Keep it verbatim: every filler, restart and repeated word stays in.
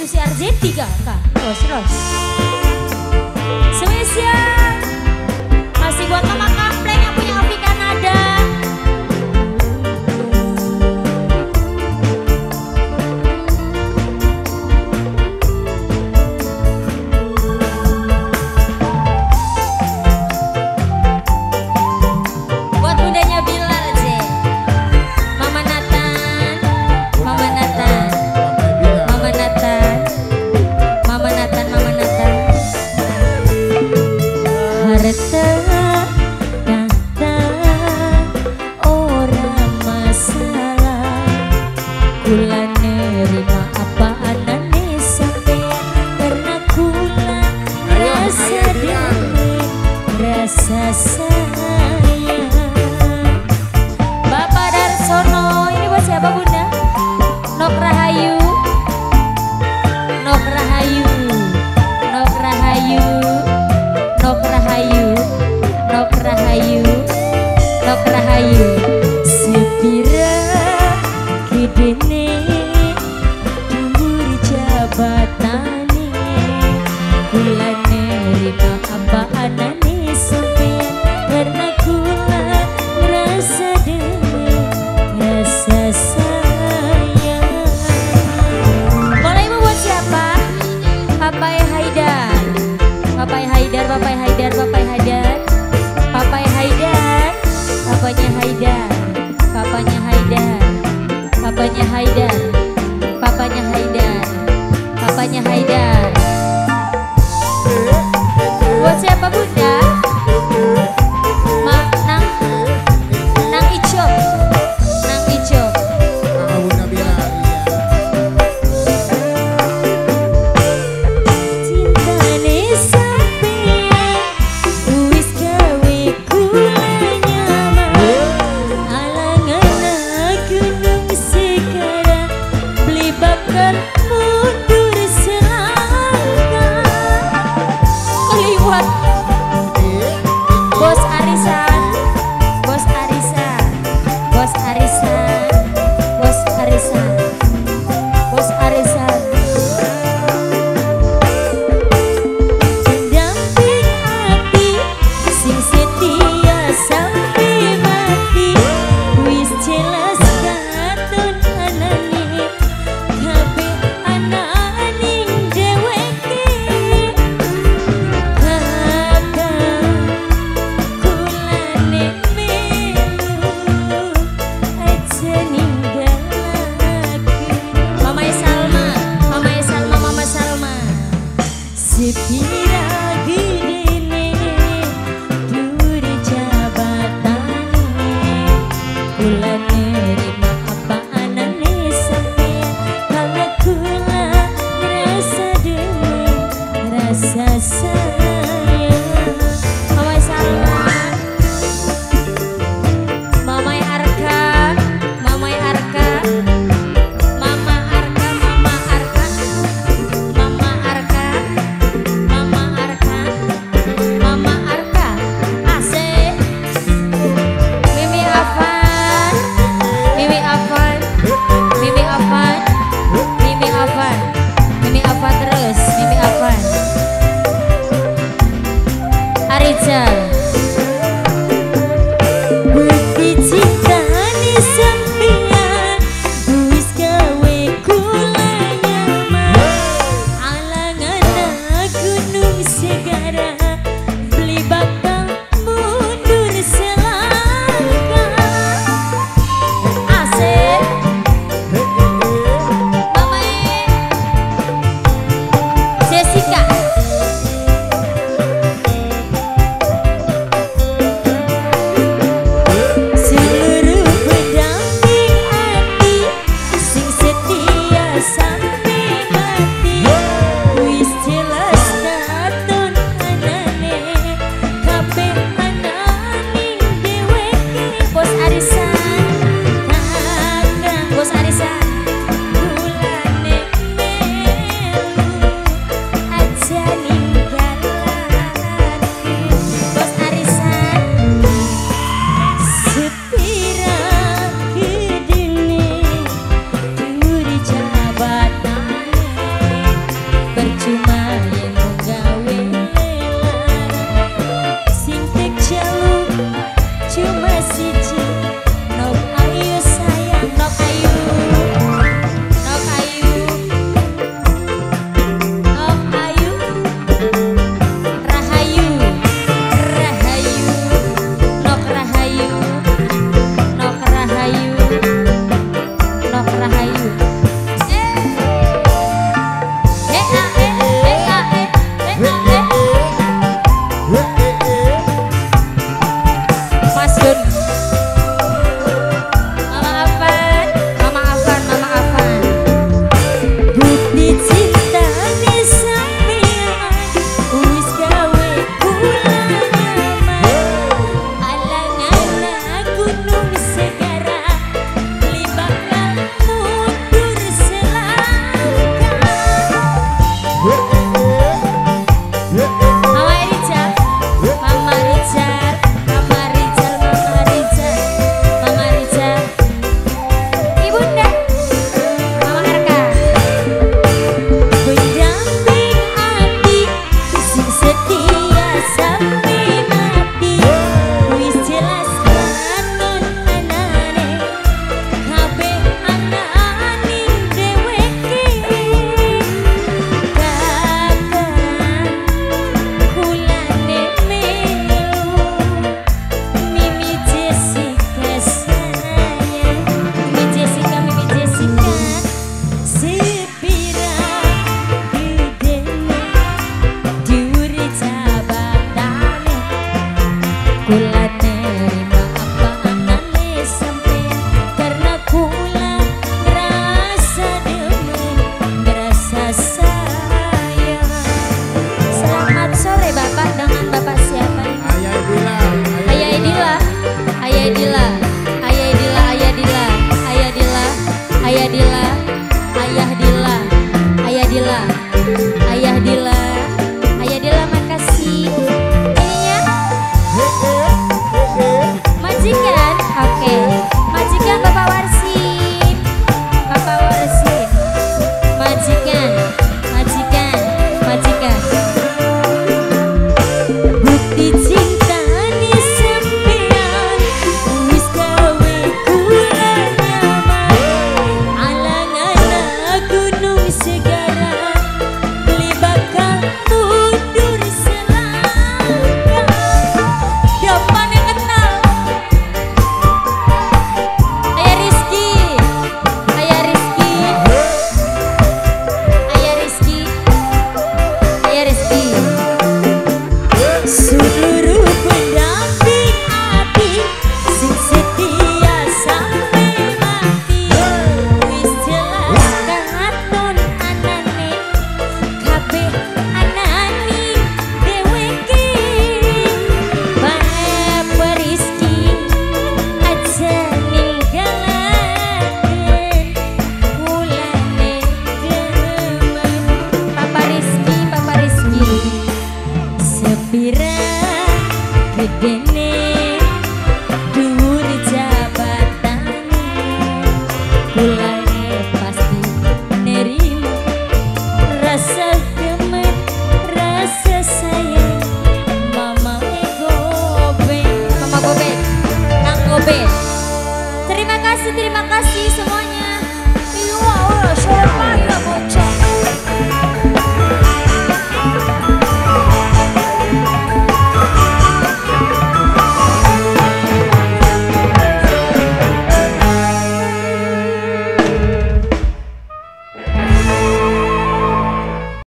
Susi Arzetti kakak. Terus terus. Spesial masih buat mama kampleng yang punya Ovi Kanada. Buat bundanya Bilar Z, Mama Nathan, Mama Nathan, Mama Nathan, Mama Nathan, Mama Nathan. Harta kata orang masalah, kula nerima apa anane sampean karena kula rasa damai, rasa sayang. Bapak Darsono, ini buat siapa bunda? Nok Rahayu, Nok Rahayu, Nok Rahayu, Nok Rahayu, Nok Rahayu, Nok Rahayu. Sepira kidene dhuwur jabatane, kula nerima apa anane sampean karena kula rasa damai, rasa sayang. Boleh ibu buat siapa? Papai Haidar, Papai Haidar, Papai Haidar, Papai Haidar, Papai Haidar, papanya Haidar, papanya Haidar, papanya Haidar, papanya Haidar, papanya Haidar. Buat siapa bunda? Ma, nang, nang Icok, nang Icok. Cintane sampean wis gawe kula nyaman, alangan gunung sekarang beli bakar mundur selangkah. Keliwat Bos Arisan, Bos Arisan, Bos Arisan, Bos Arisan, Bos Arisan. Pendamping hati sing setia sampai mati, wis jelas katon anane kabeh ananing dheweke. Kakang kulane melu aja ninggalaken. Mama Salma, Mama Salma, Mama Salma. Sepira gedene dhuwur jabatane, kula nerima apa anane sampean karena kula rasa damai, rasa sayang. Mama Salma, Mama Arka, Mama Arka, Mama Arka, Mama Arka, Mama Arka, Mama Arka, Mama Arka, asik. Mimi Afan, Mimi Afan, Mimi Afan, Mimi Afan, Mimi Afan terus, Mimi Afan. Arijal,